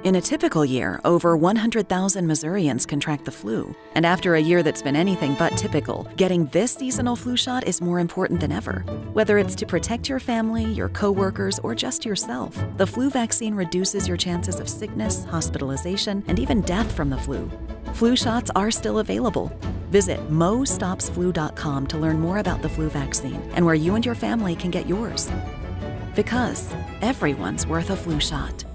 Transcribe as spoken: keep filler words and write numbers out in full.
In a typical year, over one hundred thousand Missourians contract the flu. And after a year that's been anything but typical, getting this seasonal flu shot is more important than ever. Whether it's to protect your family, your coworkers, or just yourself, the flu vaccine reduces your chances of sickness, hospitalization, and even death from the flu. Flu shots are still available. Visit mo stops flu dot com to learn more about the flu vaccine and where you and your family can get yours. Because everyone's worth a flu shot.